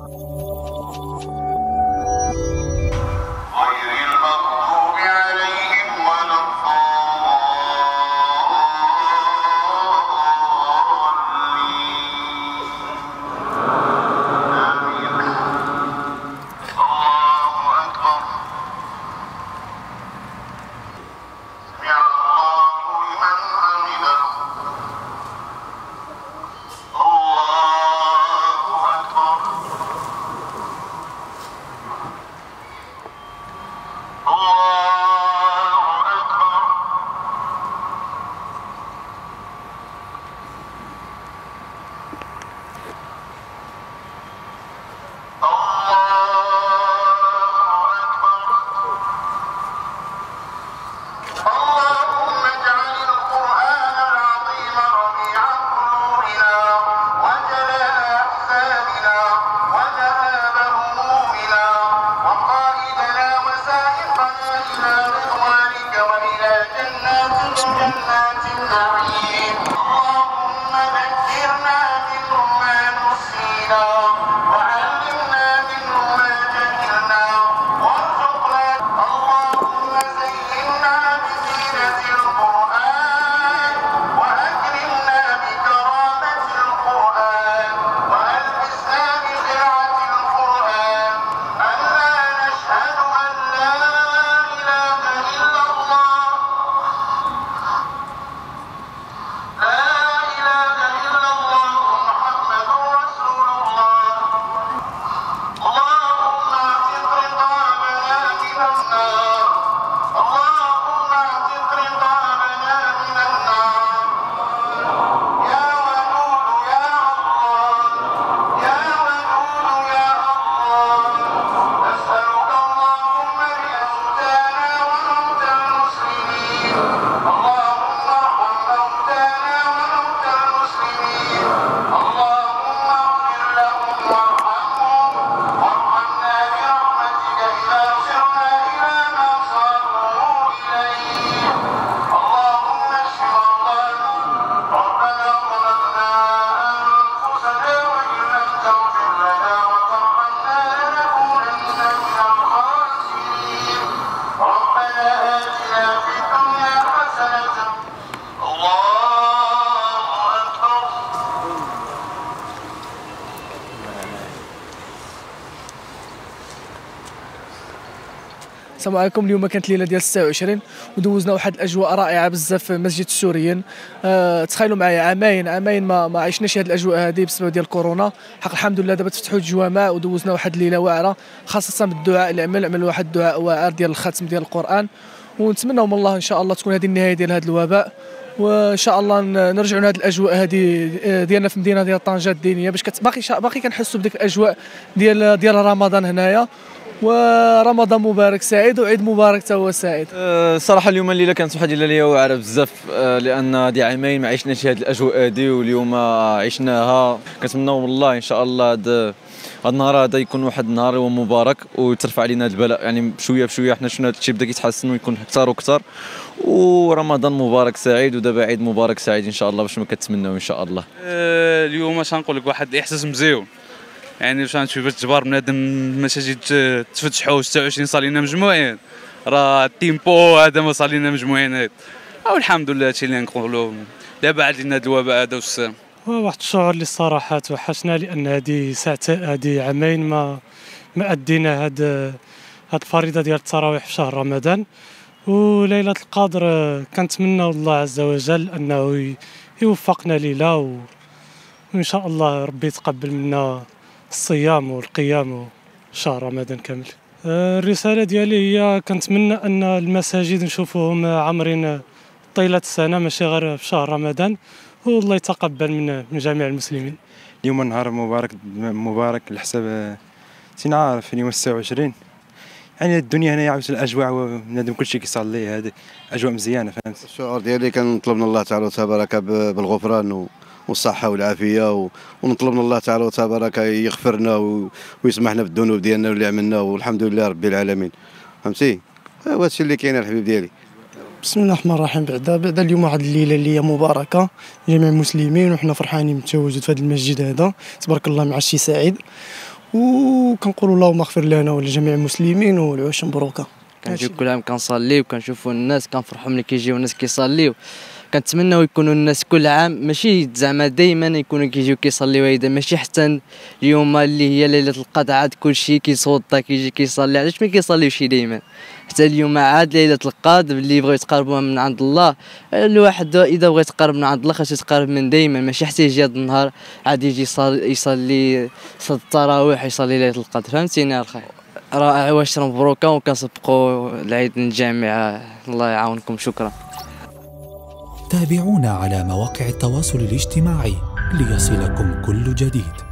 السلام عليكم. اليوم كانت ليله ديال 26 ودوزنا واحد الاجواء رائعه بزاف في مسجد السوريين. تخيلوا معايا عامين ما عشناش هذه الاجواء هذه بسبب ديال كورونا. حق الحمد لله دابا تفتحوا الجوامع ودوزنا واحد الليله واعره، خاصه بالدعاء اللي عمل واحد الدعاء واعر ديال الختم ديال القران، ونتمنوا من الله ان شاء الله تكون هذه النهايه ديال هذا الوباء، وان شاء الله نرجعوا لهذه الاجواء هذه ديالنا في مدينه ديال طنجه الدينيه، باش باقي كنحسوا بديك الاجواء ديال رمضان هنايا. ورمضان مبارك سعيد وعيد مبارك تا هو سعيد. صراحه اليوم الليله كانت واحد الليله واعره بزاف، لان هذه عامين ما عشناش هذه الاجواء هذه، واليوم عشناها. كنتمنوا من الله ان شاء الله هذا النهار هذا يكون واحد النهار مبارك وترفع علينا هذا البلاء، يعني بشويه بشويه حنا شفنا هذا الشيء بدا كيتحسن ويكون اكثر واكثر. ورمضان مبارك سعيد ودابا عيد مبارك سعيد ان شاء الله باش ما كتمناو ان شاء الله. اليوم اش نقول لك، واحد الاحساس مزيون، يعني واش غنشوف باش تجبر بنادم المساجد تفتحوا 26 صالينا مجموعين، راه التيمبو هذا ما صالينا مجموعين، والحمد لله هادشي اللي نقولوا. دابا عاد لنا هذا الوباء هذا والسلام. واحد الشعور اللي الصراحه توحشنا، لان هذه هذه عامين ما ادينا هاد الفريضه ديال التراويح في شهر رمضان. وليله القدر كنتمنى الله عز وجل انه يوفقنا ليله، وان شاء الله ربي يتقبل منا الصيام والقيام شهر رمضان كامل. الرساله ديالي هي كنتمنى ان المساجد نشوفوهم عامرين طيله السنه، ماشي غير في شهر رمضان، والله يتقبل من جميع المسلمين. اليوم نهار مبارك لحساب سينا عارف اليوم 26، يعني الدنيا هنا عاوز الاجواء بنادم كلشي كيصلي، هذه اجواء مزيانه فهمت. الشعور ديالي كنطلب من الله تعالى وتبارك بالغفران والصحه والعافيه، ونطلب من الله تعالى وتبارك يغفرنا ويسمحنا بالذنوب ديالنا واللي عملنا، والحمد لله رب العالمين فهمتي. هذا الشيء اللي كاين الحبيب ديالي. بسم الله الرحمن الرحيم. بعدا اليوم واحد الليله اللي هي مباركه جميع المسلمين، وحنا فرحانين بالتواجد في هذا المسجد هذا، تبارك الله مع شي سعيد. وكنقولوا اللهم اغفر لنا ولجميع المسلمين والعوش مبروكه. كنجيو كل عام كنصليو وكنشوفوا الناس كنفرحوا ملي كيجيو الناس كيصليو. كنتمناو يكونوا الناس كل عام ماشي زعما دائما يكونوا كيجيو كيصليو هيدا ماشي حتى اليوم اللي هي ليله القدر عاد كلشي كيصوت كيجي كيصلي علاش ما كيصليوش دائما حتى اليوم عاد ليله القدر اللي يبغيو يتقربوا من عند الله. الواحد اذا بغى يتقرب من عند الله خاصو يتقرب من دائما ماشي حتى يجي هذا النهار عاد يجي يصلي صلاه التراويح يصلي ليله القدر. فهمتيني الخير رائع واش مبروكه وكنسبقوا العيد الجامعه. الله يعاونكم. شكرا. تابعونا على مواقع التواصل الاجتماعي ليصلكم كل جديد.